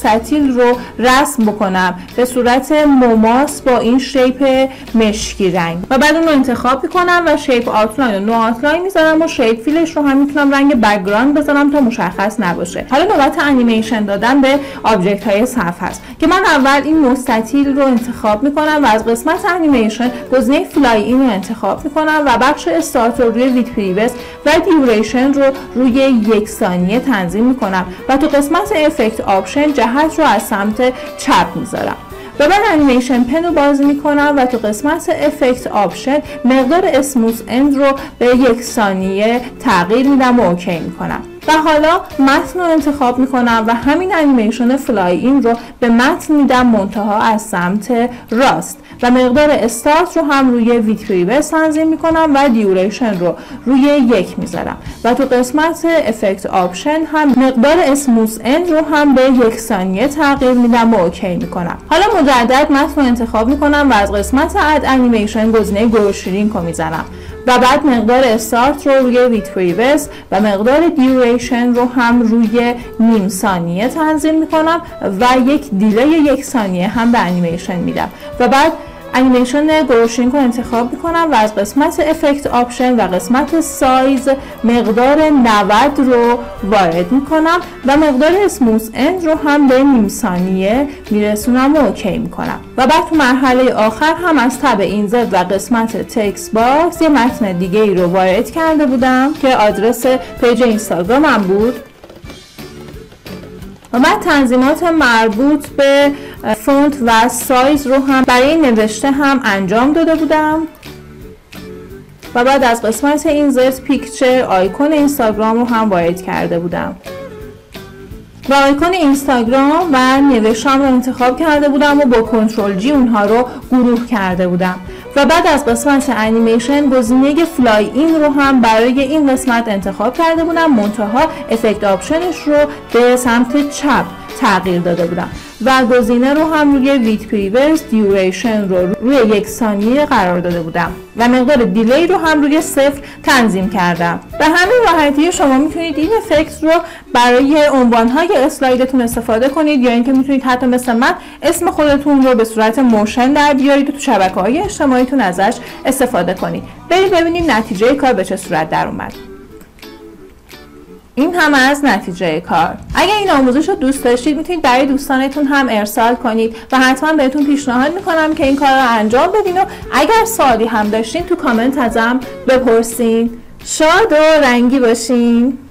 مستطیل رو رسم بکنم به صورت موماس با این شیپ مشکی رنگ و بعد اون رو انتخاب میکنم و شیپ آوتلاین و نو آوتلاین میذارم و شیپ فیلش رو هم میتونم رنگ بک‌گراند بذارم تا مشخص نباشه. حالا نوبت انیمیشن دادن به آبجکت های صفحه است که من اول این مستطیل رو انتخاب میکنم و از قسمت انیمیشن گزینه فلای این رو انتخاب میکنم و بخش استارت رو روی ویت پریویس و دیوریشن رو روی 1 ثانیه تنظیم میکنم و تو قسمت افکت آپشن جهت رو از سمت چپ میذارم و بعد انیمیشن پن رو باز میکنم و تو قسمت افکت آپشن مقدار اسموث اند رو به 1 ثانیه تغییر میدم و اوکی میکنم و حالا متن رو انتخاب میکنم و همین انیمیشن فلای این رو به متن میدم منتها از سمت راست و مقدار استارت رو هم روی ویت پریویس تنظیم میکنم و دیوریشن رو روی 1 میذارم و تو قسمت افکت آپشن هم مقدار اسموث اند رو هم به 1 ثانیه تغییر میدم و اوکی میکنم. حالا مجدد متن رو انتخاب میکنم و از قسمت اد انیمیشن گزینه گرو شرینک رو میزنم و بعد مقدار استارت رو روی ویت پریویس و مقدار دیوریشن رو هم روی نیم ثانیه تنظیم میکنم و یک دیلی 1 ثانیه هم به انیمیشن میدم و بعد انیمیشن گروشینگ رو انتخاب میکنم و از قسمت افکت آپشن و قسمت سایز مقدار 90 رو وارد میکنم و مقدار اسموث اند رو هم به نیم ثانیه میرسونم و اوکی میکنم و بعد تو مرحله آخر هم از تب اینزرت و قسمت تکست باکس یه متن دیگه ای رو وارد کرده بودم که آدرس پیج اینستاگرامم بود و بعد تنظیمات مربوط به فونت و سایز رو هم برای نوشته هم انجام داده بودم و بعد از قسمت اینزرت پیکچر آیکون اینستاگرام رو هم وارد کرده بودم و آیکون اینستاگرام و نوشتم رو انتخاب کرده بودم و با کنترل جی اونها رو گروه کرده بودم و بعد از قسمت انیمیشن گزینه فلای این رو هم برای این قسمت انتخاب کرده بودم منتها افکت آپشنش رو به سمت چپ تغییر داده بودم و گزینه رو هم روی ویت پریویس دیوریشن رو روی 1 ثانیه قرار داده بودم و مقدار دیلی رو هم روی 0 تنظیم کردم. به همین راحتی شما میتونید این افکت رو برای عنوان‌های اسلایدتون استفاده کنید یا اینکه میتونید حتی مثل من اسم خودتون رو به صورت موشن در بیارید و تو شبکه‌های اجتماعیتون ازش استفاده کنید. برید ببینیم نتیجه کار به چه صورت در اومد. این هم از نتیجه کار. اگر این آموزش رو دوست داشتید میتونید برای دوستانتون هم ارسال کنید و حتما بهتون پیشنهاد میکنم که این کار رو انجام بدین و اگر سوالی هم داشتین تو کامنت ازم بپرسین. شاد و رنگی باشین.